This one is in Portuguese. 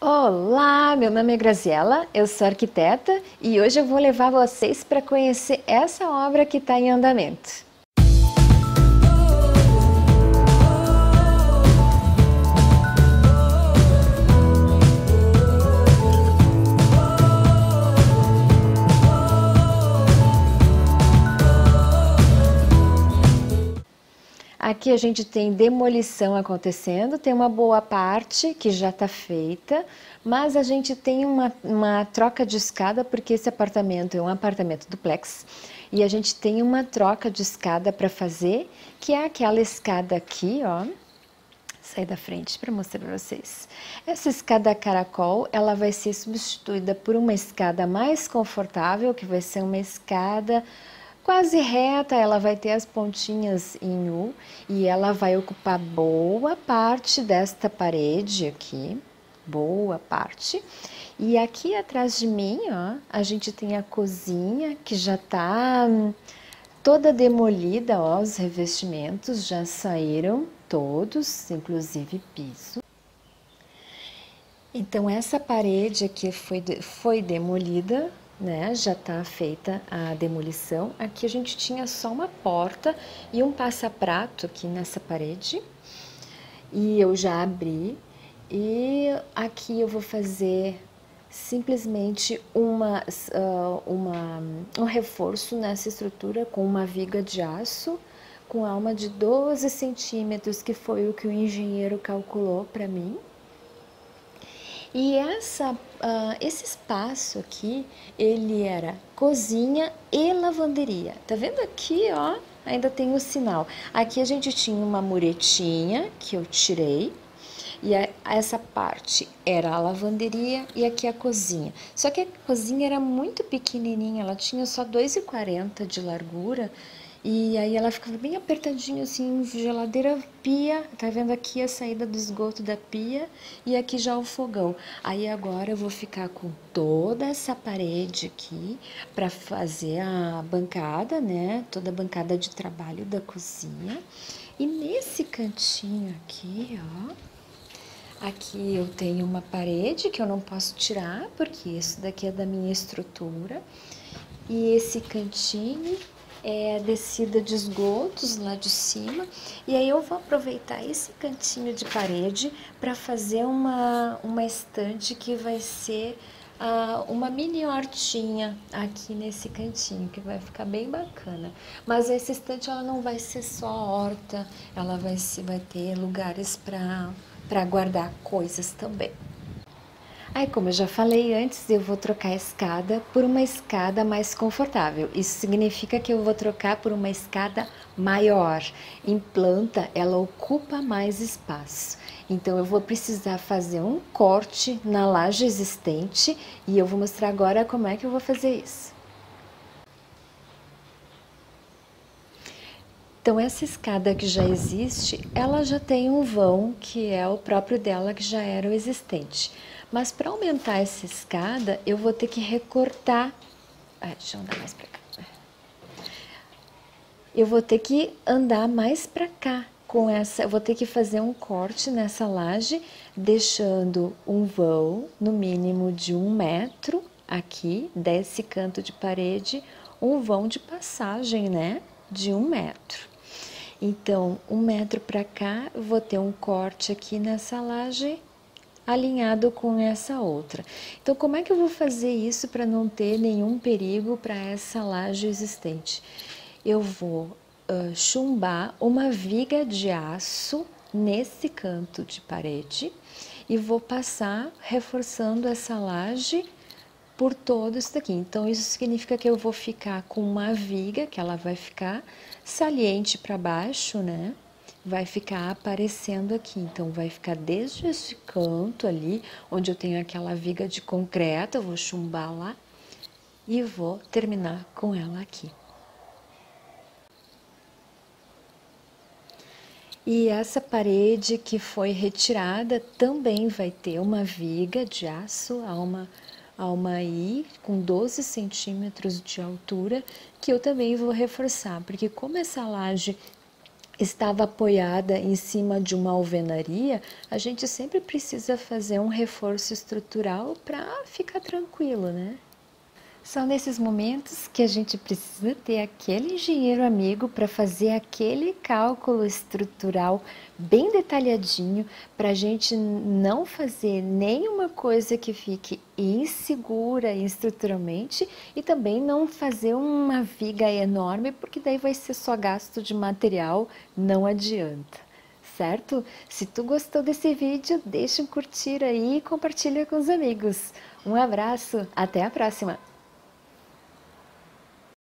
Olá, meu nome é Graziela, eu sou arquiteta e hoje eu vou levar vocês para conhecer essa obra que está em andamento. Aqui a gente tem demolição acontecendo, tem uma boa parte que já está feita, mas a gente tem uma troca de escada porque esse apartamento é um apartamento duplex e a gente tem uma troca de escada para fazer, que é aquela escada aqui, ó. Sair da frente para mostrar para vocês. Essa escada caracol, ela vai ser substituída por uma escada mais confortável, que vai ser uma escada quase reta, ela vai ter as pontinhas em U e ela vai ocupar boa parte desta parede aqui, boa parte. E aqui atrás de mim, ó, a gente tem a cozinha que já tá toda demolida, ó, os revestimentos já saíram todos, inclusive piso. Então essa parede aqui foi demolida, né? Já está feita a demolição. Aqui a gente tinha só uma porta e um passaprato aqui nessa parede. E eu já abri. E aqui eu vou fazer simplesmente um reforço nessa estrutura com uma viga de aço com alma de 12 centímetros, que foi o que o engenheiro calculou para mim. E esse espaço aqui, ele era cozinha e lavanderia. Tá vendo aqui, ó? Ainda tem o sinal. Aqui a gente tinha uma muretinha que eu tirei. E essa parte era a lavanderia e aqui a cozinha. Só que a cozinha era muito pequenininha, ela tinha só 2,40 de largura. E aí ela ficava bem apertadinha assim, geladeira, pia, tá vendo aqui a saída do esgoto da pia e aqui já o fogão. Aí agora eu vou ficar com toda essa parede aqui para fazer a bancada, né? Toda a bancada de trabalho da cozinha. E nesse cantinho aqui, ó, aqui eu tenho uma parede que eu não posso tirar, porque isso daqui é da minha estrutura. E esse cantinho é a descida de esgotos lá de cima. E aí eu vou aproveitar esse cantinho de parede para fazer uma estante que vai ser uma mini hortinha aqui nesse cantinho, que vai ficar bem bacana. Mas essa estante ela não vai ser só horta, ela vai ter lugares para guardar coisas também. Aí, como eu já falei antes, eu vou trocar a escada por uma escada mais confortável. Isso significa que eu vou trocar por uma escada maior. Em planta, ela ocupa mais espaço. Então, eu vou precisar fazer um corte na laje existente e eu vou mostrar agora como é que eu vou fazer isso. Então, essa escada que já existe, ela já tem um vão que é o próprio dela, que já era o existente. Mas para aumentar essa escada, eu vou ter que recortar. Deixa eu andar mais para cá. Eu vou ter que andar mais para cá com essa. Eu vou ter que fazer um corte nessa laje, deixando um vão no mínimo de 1 metro aqui, desse canto de parede, um vão de passagem, né? De 1 metro. Então, 1 metro para cá, eu vou ter um corte aqui nessa laje alinhado com essa outra. Então, como é que eu vou fazer isso para não ter nenhum perigo para essa laje existente? Eu vou chumbar uma viga de aço nesse canto de parede e vou passar reforçando essa laje por todo isso daqui. Então, isso significa que eu vou ficar com uma viga, que ela vai ficar saliente para baixo, né? Vai ficar aparecendo aqui. Então, vai ficar desde esse canto ali, onde eu tenho aquela viga de concreto, eu vou chumbar lá e vou terminar com ela aqui. E essa parede que foi retirada também vai ter uma viga de aço a uma I com 12 centímetros de altura, que eu também vou reforçar, porque como essa laje estava apoiada em cima de uma alvenaria, a gente sempre precisa fazer um reforço estrutural para ficar tranquilo, né? São nesses momentos que a gente precisa ter aquele engenheiro amigo para fazer aquele cálculo estrutural bem detalhadinho, para a gente não fazer nenhuma coisa que fique insegura estruturalmente e também não fazer uma viga enorme, porque daí vai ser só gasto de material, não adianta. Certo? Se tu gostou desse vídeo, deixa um curtir aí e compartilha com os amigos. Um abraço, até a próxima!